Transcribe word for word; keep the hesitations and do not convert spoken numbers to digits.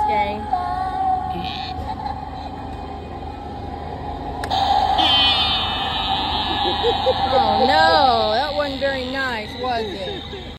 Sasuke. Oh no, that wasn't very nice, was it?